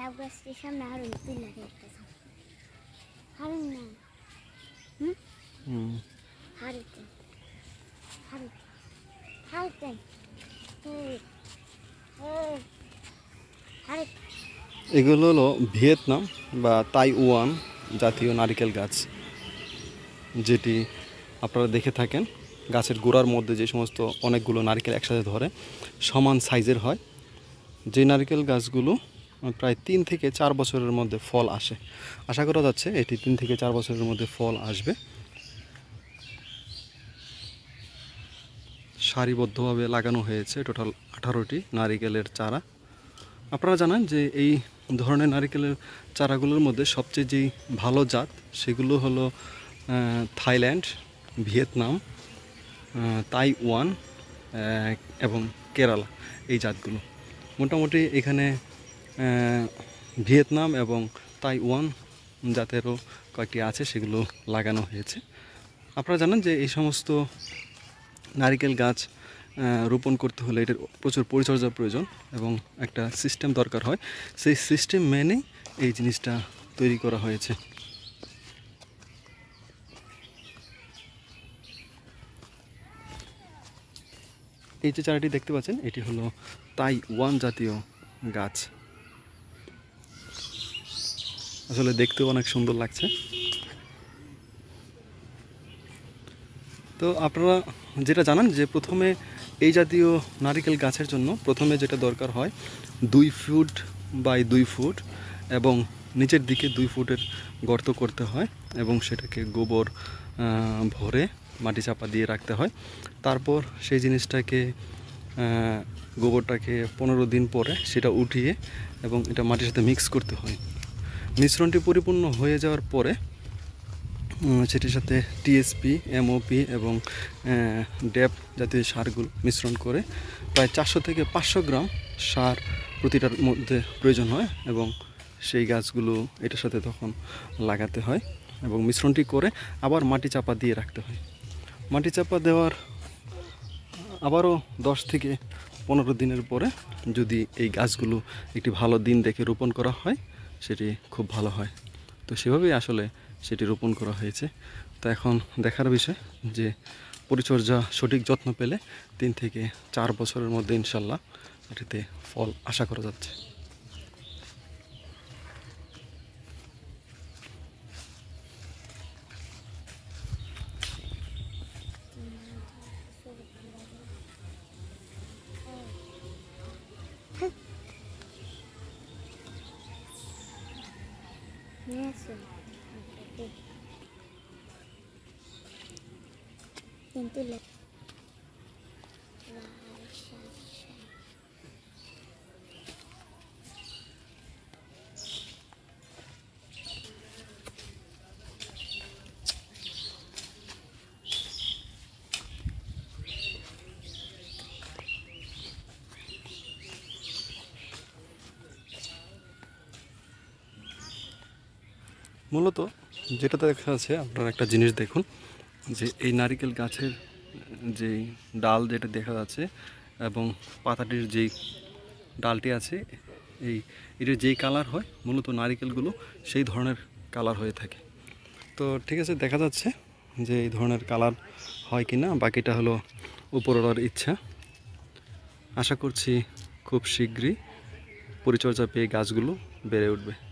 ডাব গাছটির সামনে হারুন তুলে রেখেছে। হারুন না হারুতেন হারুতেন এগুলো হলো ভিয়েতনাম বা তাইওয়ান জাতীয় নারিকেল গাছ, যেটি আপনারা দেখে থাকেন গাছের গোড়ার মধ্যে যে সমস্ত অনেকগুলো নারকেল একসাথে ধরে সমান সাইজের হয়। যে নারকেল গাছগুলো প্রায় 3 থেকে 4 বছরের মধ্যে ফল আসে। আশা করা যাচ্ছে এটি 3 থেকে 4 বছরের মধ্যে ফল আসবে। সারিবদ্ধভাবে লাগানো হয়েছে টোটাল 18টি নারিকেলের চারা। আপনারা জানেন যে এই ধরনের নারিকেলের চারাগুলোর মধ্যে সবচেয়ে যেই ভালো জাত সেগুলো হলো থাইল্যান্ড, ভিয়েতনাম, তাইওয়ান এবং কেরালা। এই জাতগুলো মোটামুটি এখানে ভিয়েতনাম এবং তাইওয়ান জাতেরও কয়েকটি আছে, সেগুলো লাগানো হয়েছে। আপনারা জানেন যে এই সমস্ত নারিকেল গাছ রোপণ করতে হলে এটার প্রচুর পরিচর্যার প্রয়োজন এবং একটা সিস্টেম দরকার হয়। সেই সিস্টেম মেনে এই জিনিসটা তৈরি করা হয়েছে। এই যে চারাটি দেখতে পাচ্ছেন এটি হলো তাইওয়ান জাতীয় গাছ। আসলে দেখতেও অনেক সুন্দর লাগছে। তো আপনারা যেটা জানেন যে প্রথমে এই জাতীয় নারিকেল গাছের জন্য প্রথমে যেটা দরকার হয় 2 ফুট বাই 2 ফুট এবং নিচের দিকে 2 ফুটের গর্ত করতে হয় এবং সেটাকে গোবর ভরে মাটি চাপা দিয়ে রাখতে হয়। তারপর সেই জিনিসটাকে গোবরটাকে 15 দিন পরে সেটা উঠিয়ে এবং এটা মাটির সাথে মিক্স করতে হয়। মিশ্রণটি পরিপূর্ণ হয়ে যাওয়ার পরে সেটির সাথে টিএসপি, এমওপি এবং ড্যাপ জাতীয় সারগুলো মিশ্রণ করে প্রায় 400 থেকে 500 গ্রাম সার প্রতিটার মধ্যে প্রয়োজন হয় এবং সেই গাছগুলো এটার সাথে তখন লাগাতে হয় এবং মিশ্রণটি করে আবার মাটি চাপা দিয়ে রাখতে হয়। মাটি চাপা দেওয়ার আবারও 10 থেকে 15 দিনের পরে যদি এই গাছগুলো একটি ভালো দিন দেখে রোপণ করা হয় সেটি খুব ভালো হয়। তো সেভাবেই আসলে সেটি রোপণ করা হয়েছে। তো এখন দেখার বিষয় যে পরিচর্যা সঠিক যত্ন পেলে 3 থেকে 4 বছরের মধ্যে ইনশাল্লাহ এটিতে ফল আশা করা যাচ্ছে। কিন্তু মূলত যেটা দেখা যাচ্ছে, আপনারা একটা জিনিস দেখুন যে এই নারিকেল গাছের যেই ডাল যেটা দেখা যাচ্ছে এবং পাতাটির যেই ডালটি আছে এটার যেই কালার হয় মূলত নারিকেলগুলো সেই ধরনের কালার হয়ে থাকে। তো ঠিক আছে, দেখা যাচ্ছে যে এই ধরনের কালার হয় কি না, বাকিটা হলো উপরওয়ালার ইচ্ছা। আশা করছি খুব শীঘ্রই পরিচর্যা পেয়ে গাছগুলো বেড়ে উঠবে।